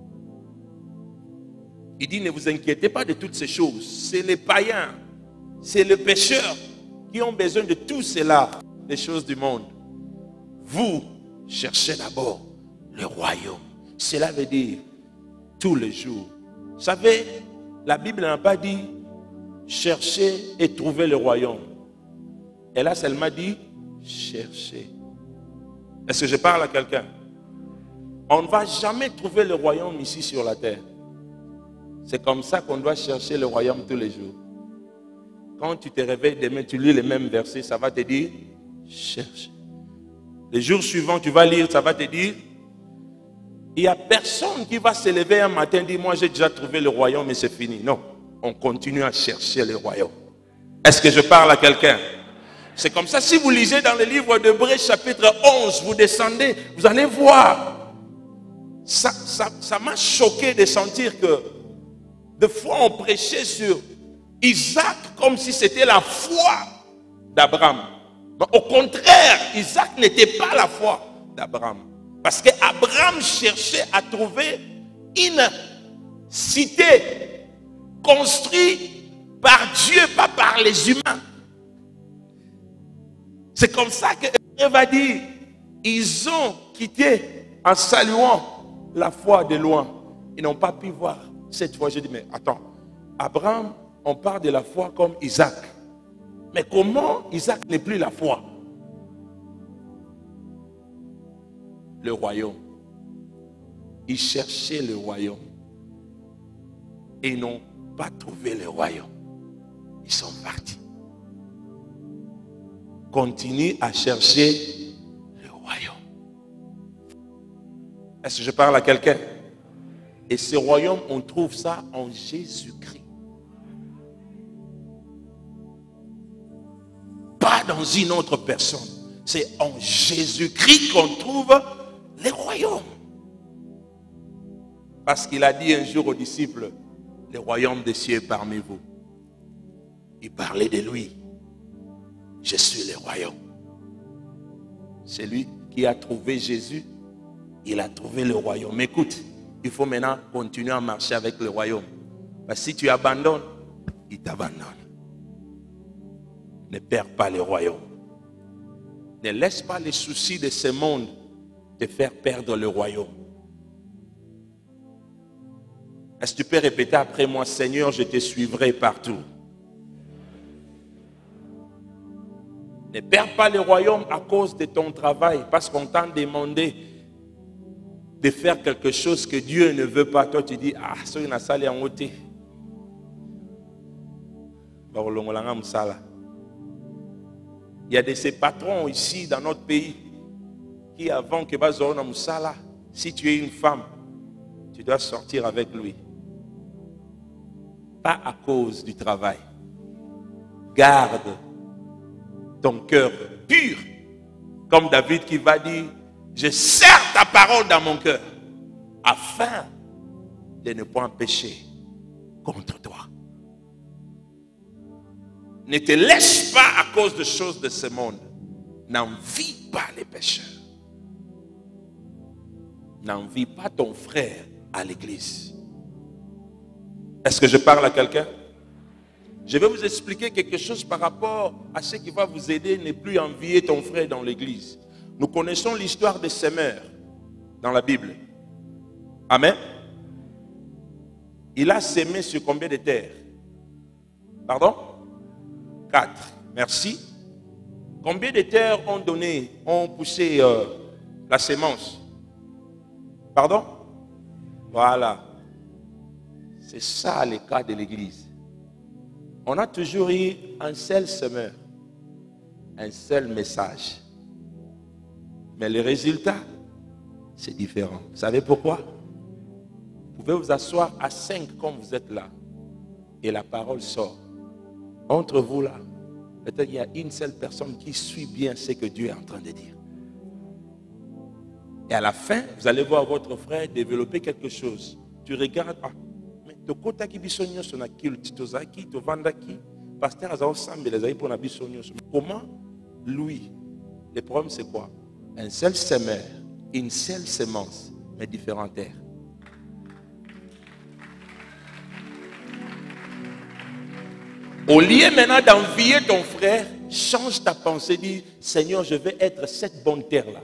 Il dit, ne vous inquiétez pas de toutes ces choses. C'est les païens, c'est les pécheurs qui ont besoin de tout cela, les choses du monde. Vous cherchez d'abord le royaume. Cela veut dire tous les jours. Vous savez, la Bible n'a pas dit chercher et trouver le royaume. Elle a seulement dit chercher. Est-ce que je parle à quelqu'un? On ne va jamais trouver le royaume ici sur la terre. C'est comme ça qu'on doit chercher le royaume tous les jours. Quand tu te réveilles demain, tu lis les mêmes versets, ça va te dire cherche. Les jours suivants, tu vas lire, ça va te dire. Il n'y a personne qui va se lever un matin et dire, moi j'ai déjà trouvé le royaume et c'est fini. Non, on continue à chercher le royaume. Est-ce que je parle à quelqu'un? C'est comme ça, si vous lisez dans le livre d'Hébreux chapitre onze, vous descendez, vous allez voir. Ça, ça, ça m'a choqué de sentir que des fois on prêchait sur Isaac comme si c'était la foi d'Abraham. Au contraire, Isaac n'était pas la foi d'Abraham. Parce qu'Abraham cherchait à trouver une cité construite par Dieu, pas par les humains. C'est comme ça qu'Hébreu va dire, ils ont quitté en saluant la foi de loin. Ils n'ont pas pu voir cette foi. Je dis, mais attends, Abraham, on parle de la foi comme Isaac. Mais comment Isaac n'est plus la foi? Le royaume. Ils cherchaient le royaume. Et ils n'ont pas trouvé le royaume. Ils sont partis. Continue à chercher le royaume. Est-ce que je parle à quelqu'un? Et ce royaume, on trouve ça en Jésus-Christ. Pas dans une autre personne. C'est en Jésus-Christ qu'on trouve le royaume. Parce qu'il a dit un jour aux disciples, le royaume des cieux est parmi vous. Il parlait de lui. Je suis le royaume. C'est lui qui a trouvé Jésus. Il a trouvé le royaume. Mais écoute, il faut maintenant continuer à marcher avec le royaume. Parce que si tu abandonnes, il t'abandonne. Ne perds pas le royaume. Ne laisse pas les soucis de ce monde te faire perdre le royaume. Est-ce que tu peux répéter après moi, Seigneur, je te suivrai partout. Ne perds pas le royaume à cause de ton travail, parce qu'on t'a demandé de faire quelque chose que Dieu ne veut pas. Toi, tu dis, ah, ça, il a salé en haut. Il y a de ces patrons ici dans notre pays qui, avant que Bazorona Moussala, si tu es une femme, tu dois sortir avec lui. Pas à cause du travail. Garde ton cœur pur. Comme David qui va dire, je serre ta parole dans mon cœur afin de ne point pécher contre toi. Ne te laisse pas à cause de choses de ce monde. N'envie pas les pécheurs. N'envie pas ton frère à l'église. Est-ce que je parle à quelqu'un? Je vais vous expliquer quelque chose par rapport à ce qui va vous aider à ne plus envier ton frère dans l'église. Nous connaissons l'histoire des semeurs dans la Bible. Amen. Il a semé sur combien de terres? Pardon? Quatre. Merci. Combien de terres ont donné, ont poussé euh, la sémence? Pardon? Voilà. C'est ça le cas de l'église. On a toujours eu un seul semeur, un seul message. Mais le résultat, c'est différent. Vous savez pourquoi? Vous pouvez vous asseoir à cinq comme vous êtes là. Et la parole sort. Entre vous là, peut-être qu'il y a une seule personne qui suit bien ce que Dieu est en train de dire. Et à la fin, vous allez voir votre frère développer quelque chose. Tu regardes, ah, mais de côté qui bisogno sur la culte, tozaki, to vandaki, pasteur azao sambe les aïe pour la bisogno. Comment lui? Le problème c'est quoi? Un seul semeur Une seule semence, mais différentes terres. Au lieu maintenant d'envier ton frère, change ta pensée, dis, Seigneur, je vais être cette bonne terre-là,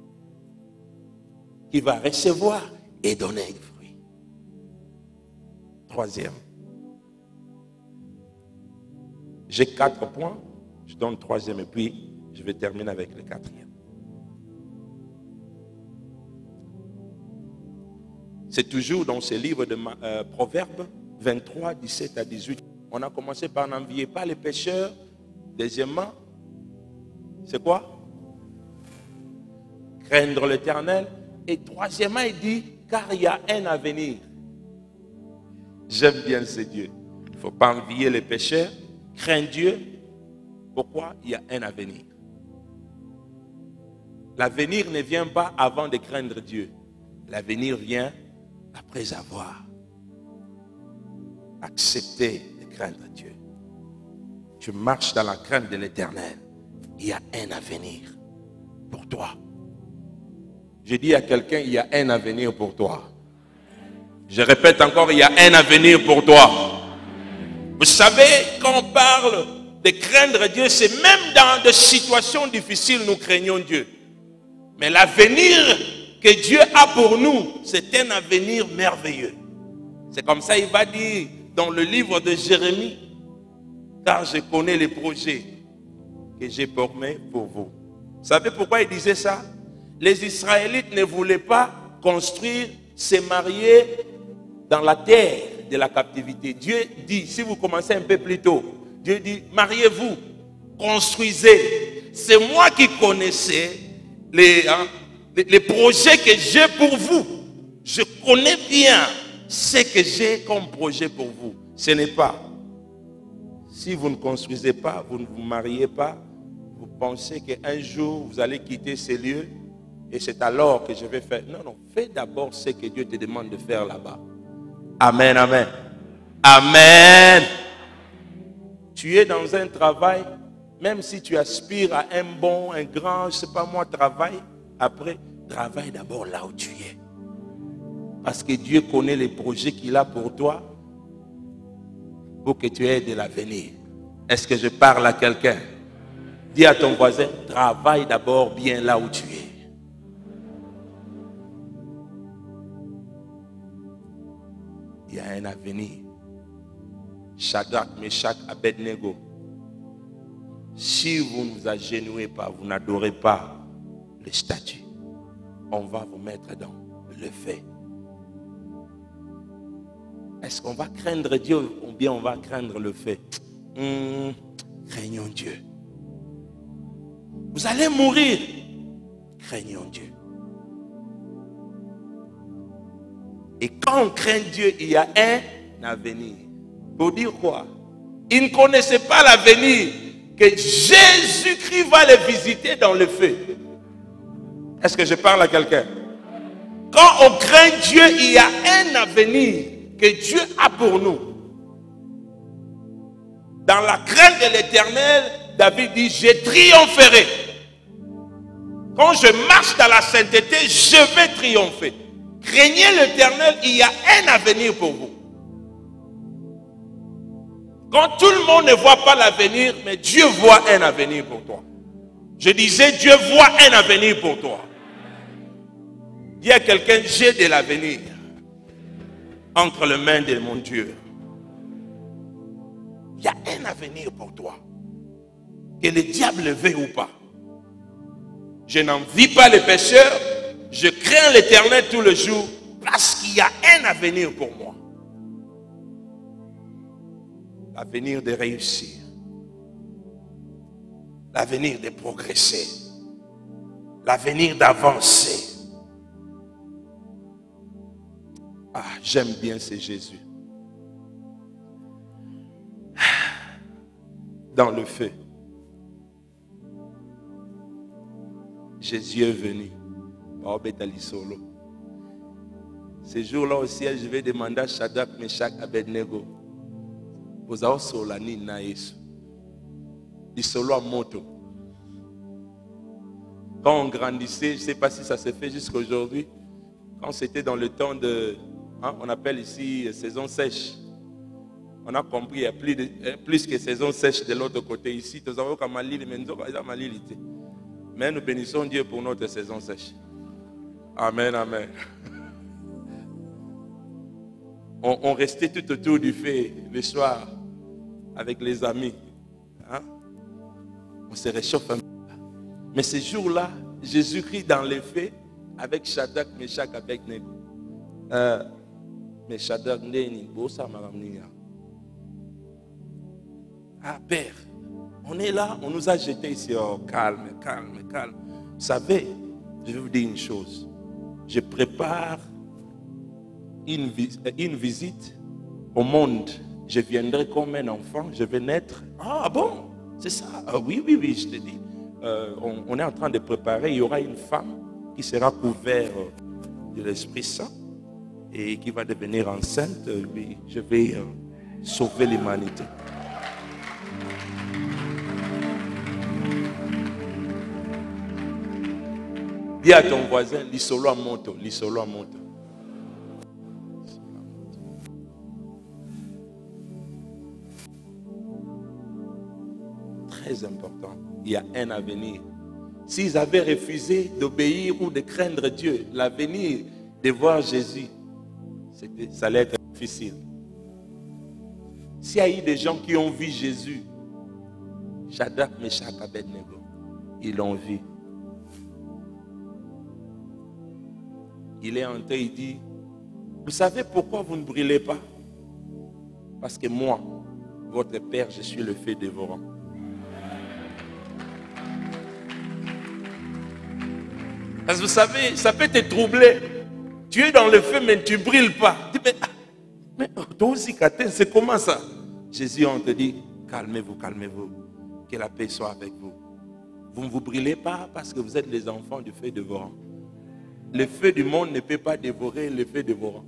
qui va recevoir et donner un fruit. Troisième. J'ai quatre points, je donne le troisième et puis je vais terminer avec le quatrième. C'est toujours dans ce livre de euh, Proverbes vingt-trois, dix-sept à dix-huit. On a commencé par n'envier pas les pécheurs. Deuxièmement, c'est quoi? Craindre l'Éternel. Et troisièmement, il dit, car il y a un avenir. J'aime bien ce Dieu. Il ne faut pas envier les pécheurs. Craindre Dieu. Pourquoi? Il y a un avenir. L'avenir ne vient pas avant de craindre Dieu. L'avenir vient après avoir accepté de craindre Dieu. Tu marches dans la crainte de l'Éternel. Il y a un avenir pour toi. Je dis à quelqu'un, il y a un avenir pour toi. Je répète encore, il y a un avenir pour toi. Vous savez, quand on parle de craindre Dieu, c'est même dans des situations difficiles, nous craignons Dieu. Mais l'avenir que Dieu a pour nous, c'est un avenir merveilleux. C'est comme ça, il va dire dans le livre de Jérémie, car je connais les projets que j'ai formés pour vous. Vous savez pourquoi il disait ça? Les Israélites ne voulaient pas construire, se marier dans la terre de la captivité. Dieu dit, si vous commencez un peu plus tôt, Dieu dit, mariez-vous, construisez. C'est moi qui connaissais les, hein, les, les projets que j'ai pour vous. Je connais bien ce que j'ai comme projet pour vous. Ce n'est pas, si vous ne construisez pas, vous ne vous mariez pas, vous pensez qu'un jour vous allez quitter ces lieux et c'est alors que je vais faire. Non, non, fais d'abord ce que Dieu te demande de faire là-bas. Amen, amen. Amen. Tu es dans un travail, même si tu aspires à un bon, un grand, je ne sais pas moi, travail, après, travaille d'abord là où tu es. Parce que Dieu connaît les projets qu'il a pour toi, pour que tu aies de l'avenir. Est-ce que je parle à quelqu'un? Dis à ton voisin, travaille d'abord bien là où tu es. Il y a un avenir. Shadrach, Meshach, Abednego. Si vous ne vous agenouillez pas, vous n'adorez pas les statues, on va vous mettre dans le feu. Est-ce qu'on va craindre Dieu ou bien on va craindre le feu? Hum, craignons Dieu. Vous allez mourir. Craignons Dieu. Et quand on craint Dieu, il y a un avenir. Pour dire quoi? Ils ne connaissaient pas l'avenir que Jésus-Christ va les visiter dans le feu. Est-ce que je parle à quelqu'un? Quand on craint Dieu, il y a un avenir que Dieu a pour nous. Dans la crainte de l'Éternel, David dit, je triompherai. Quand je marche dans la sainteté, je vais triompher. Craignez l'Éternel, il y a un avenir pour vous. Quand tout le monde ne voit pas l'avenir, mais Dieu voit un avenir pour toi. Je disais, Dieu voit un avenir pour toi. Dis à quelqu'un, j'ai de l'avenir entre les mains de mon Dieu. Il y a un avenir pour toi. Que le diable le veuille ou pas. Je n'envie pas les pécheurs. Je crains l'Éternel tous les jours parce qu'il y a un avenir pour moi. L'avenir de réussir. L'avenir de progresser. L'avenir d'avancer. Ah, j'aime bien ce Jésus. Dans le feu. Jésus est venu. Ce jour-là au ciel, je vais demander à Shadrach, Meshach, Abednego. Vous avez solani na Yesu. Isolo à moto. Quand on grandissait, je ne sais pas si ça s'est fait jusqu'à aujourd'hui, quand c'était dans le temps de, hein, on appelle ici saison sèche, on a compris qu'il y a plus, de, plus que saison sèche de l'autre côté ici. Mais nous bénissons Dieu pour notre saison sèche. Amen, amen. On, on restait tout autour du feu le soir avec les amis. Hein? On se réchauffe un peu. Mais ce jour-là, Jésus-Christ dans les faits, avec Shadrach, Meshach, Abednego. Euh, mais Shadrach, ah, Père, on est là, on nous a jetés ici. Oh, calme, calme, calme. Vous savez, je vais vous dire une chose. Je prépare une, vis une visite au monde. Je viendrai comme un enfant, je vais naître. Ah bon, c'est ça. Ah, oui, oui, oui, je te dis. Euh, on, on est en train de préparer, il y aura une femme qui sera couverte de l'Esprit Saint et qui va devenir enceinte. Oui, je vais euh, sauver l'humanité. Dis à ton voisin, l'isolo à moto, l'isolo à moto. Très important. Il y a un avenir. S'ils avaient refusé d'obéir ou de craindre Dieu, l'avenir de voir Jésus, ça allait être difficile. S'il y a eu des gens qui ont vu Jésus, Shadrach, Meshach, Abednego, ils l'ont vu. Il est entré, il dit, vous savez pourquoi vous ne brûlez pas? Parce que moi, votre Père, je suis le feu dévorant. Parce que vous savez, ça peut te troubler. Tu es dans le feu, mais tu ne brûles pas. Tu dis, mais, mais toi aussi, Katen, c'est comment ça? Jésus, on te dit, calmez-vous, calmez-vous. Que la paix soit avec vous. Vous ne vous brûlez pas parce que vous êtes les enfants du feu dévorant. Le feu du monde ne peut pas dévorer le feu dévorant.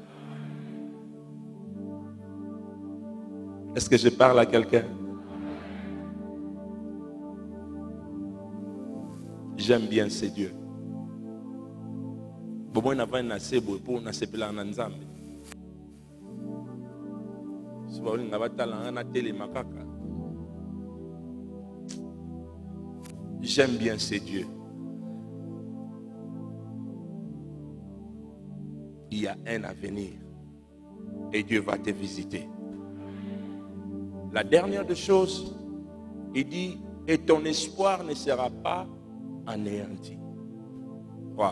Est-ce que je parle à quelqu'un? J'aime bien ces dieux. J'aime bien ces dieux. Il y a un avenir et Dieu va te visiter. La dernière des choses, il dit, et ton espoir ne sera pas anéanti. Wow.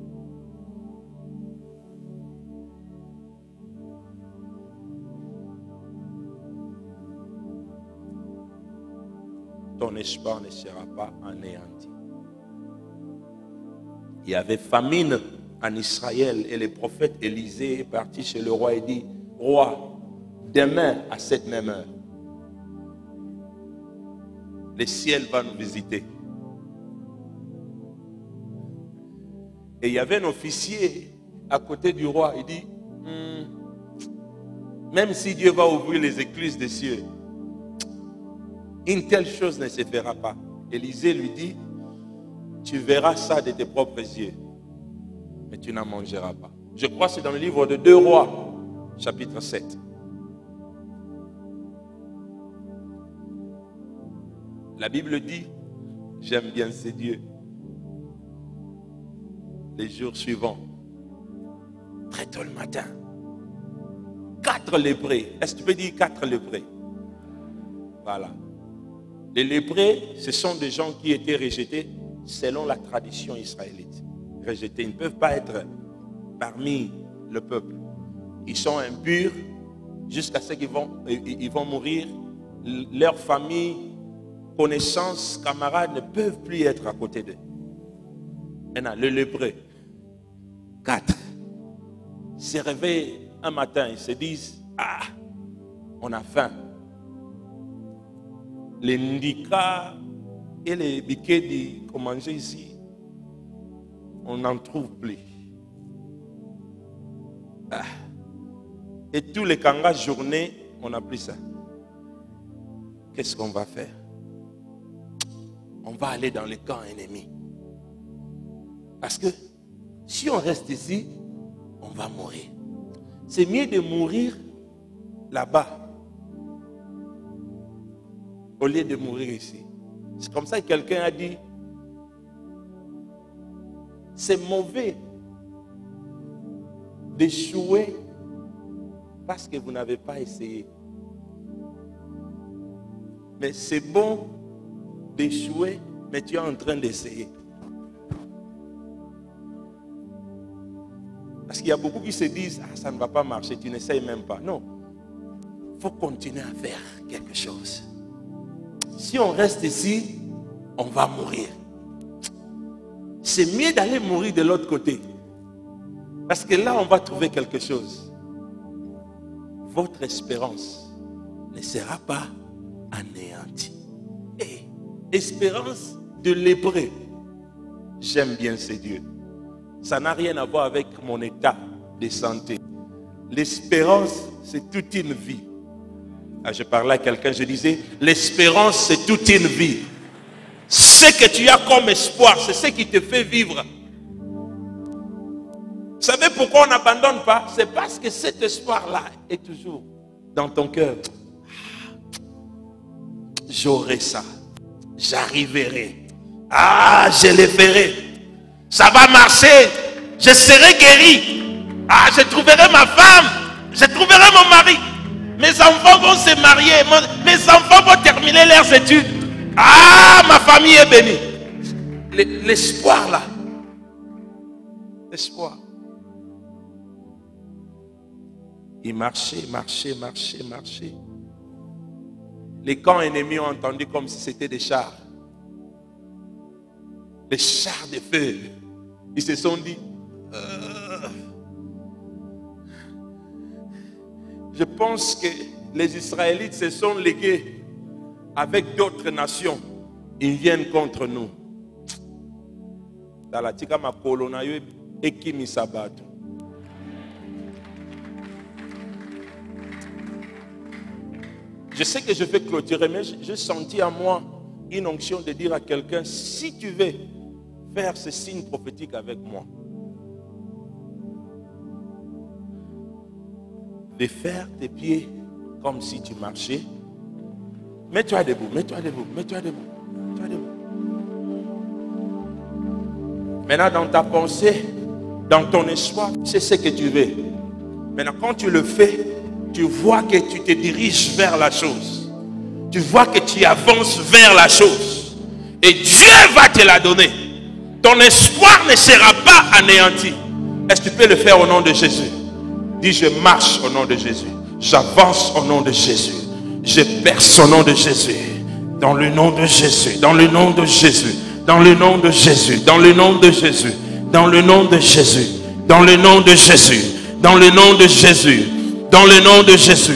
Ton espoir ne sera pas anéanti. Il y avait famine en Israël et le prophète Élisée est parti chez le roi et dit, roi, demain à cette même heure, le ciel va nous visiter. Et il y avait un officier à côté du roi, il dit, hm, même si Dieu va ouvrir les écluses des cieux, une telle chose ne se fera pas. Élisée lui dit, tu verras ça de tes propres yeux, mais tu n'en mangeras pas. Je crois que c'est dans le livre de deux Rois, chapitre sept. La Bible dit, j'aime bien ces dieux. Les jours suivants, très tôt le matin, quatre lépreux. Est-ce que tu peux dire quatre lépreux? Voilà. Les lépreux, ce sont des gens qui étaient rejetés selon la tradition israélite. Rejetés, ils ne peuvent pas être parmi le peuple. Ils sont impurs jusqu'à ce qu'ils vont, ils vont mourir. Leur famille, connaissances, camarades ne peuvent plus être à côté d'eux. Maintenant, le lépreux, quatre, se réveillent un matin, ils se disent, ah, on a faim. Les ndika et les bikedi qu'on mangeait ici, on n'en trouve plus. Ah. Et tous les kangas journée, on n'a plus ça. Qu'est-ce qu'on va faire? On va aller dans les camps ennemis. Parce que si on reste ici, on va mourir. C'est mieux de mourir là-bas au lieu de mourir ici. C'est comme ça que quelqu'un a dit, c'est mauvais d'échouer parce que vous n'avez pas essayé. Mais c'est bon d'échouer, mais tu es en train d'essayer. Parce qu'il y a beaucoup qui se disent, ah, ça ne va pas marcher, tu n'essayes même pas. Non, il faut continuer à faire quelque chose. Si on reste ici, on va mourir. C'est mieux d'aller mourir de l'autre côté. Parce que là, on va trouver quelque chose. Votre espérance ne sera pas anéantie. Et espérance de lépreux. J'aime bien ces dieux. Ça n'a rien à voir avec mon état de santé. L'espérance, c'est toute une vie. Ah, je parlais à quelqu'un, je disais, l'espérance, c'est toute une vie. Ce que tu as comme espoir, c'est ce qui te fait vivre. Vous savez pourquoi on n'abandonne pas? C'est parce que cet espoir-là est toujours dans ton cœur. J'aurai ça. J'arriverai. Ah, je le ferai. Ça va marcher. Je serai guéri. Ah, je trouverai ma femme. Je trouverai mon mari. Mes enfants vont se marier. Mes enfants vont terminer leurs études. Ah, ma famille est bénie. L'espoir là. L'espoir. Il marchait, marchait, marchait, marchait. Les camps ennemis ont entendu comme si c'était des chars. Des chars de feu. Ils se sont dit, euh, je pense que les Israélites se sont légués avec d'autres nations. Ils viennent contre nous. Dans la tika ma kolona yo ekimi sabato. Je sais que je vais clôturer, mais j'ai senti à moi une onction de dire à quelqu'un, si tu veux faire ce signe prophétique avec moi, de faire tes pieds comme si tu marchais. Mets-toi debout, mets-toi debout, mets-toi debout, mets-toi debout. Maintenant, dans ta pensée, dans ton espoir, tu sais ce que tu veux. Maintenant, quand tu le fais, tu vois que tu te diriges vers la chose. Tu vois que tu avances vers la chose. Et Dieu va te la donner. Ton espoir ne sera pas anéanti. Est-ce que tu peux le faire au nom de Jésus? Dis, je marche au nom de Jésus. J'avance au nom de Jésus. Je perce au nom de Jésus. Dans le nom de Jésus. Dans le nom de Jésus. Dans le nom de Jésus. Dans le nom de Jésus. Dans le nom de Jésus. Dans le nom de Jésus. Dans le nom de Jésus. Dans le nom de Jésus.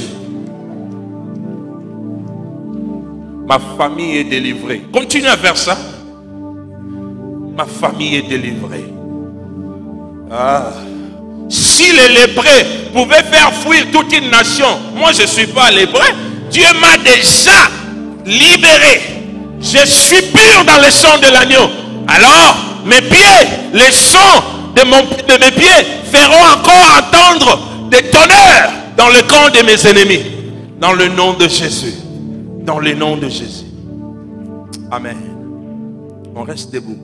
Ma famille est délivrée. Continue à faire ça. Ma famille est délivrée. Ah. Si les lépreux pouvaient faire fuir toute une nation, moi je ne suis pas lépreux. Dieu m'a déjà libéré. Je suis pur dans le sang de l'agneau. Alors, mes pieds, les sons de, mon, de mes pieds feront encore entendre des tonnerres dans le camp de mes ennemis. Dans le nom de Jésus. Dans le nom de Jésus. Amen. On reste debout.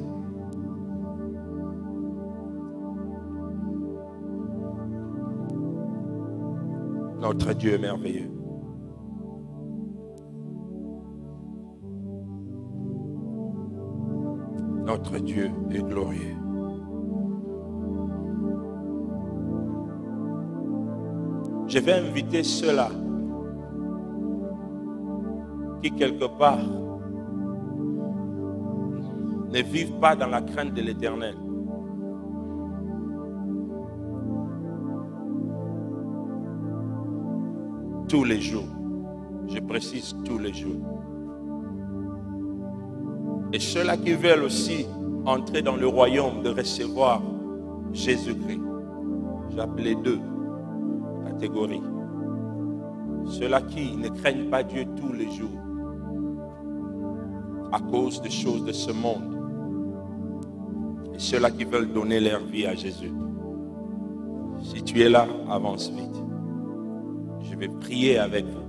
Notre Dieu est merveilleux. Notre Dieu est glorieux. Je vais inviter ceux-là qui quelque part ne vivent pas dans la crainte de l'Éternel. Tous les jours. Je précise tous les jours. Et ceux-là qui veulent aussi entrer dans le royaume de recevoir Jésus-Christ. J'ai appelé deux catégories. Ceux-là qui ne craignent pas Dieu tous les jours à cause des choses de ce monde. Et ceux-là qui veulent donner leur vie à Jésus. Si tu es là, avance vite. Je vais prier avec vous.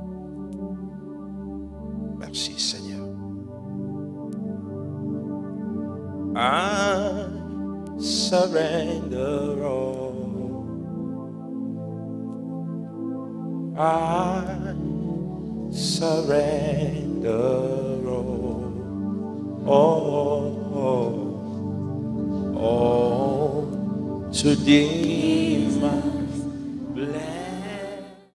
Merci Seigneur. I surrender all. I surrender all. All, all to thee.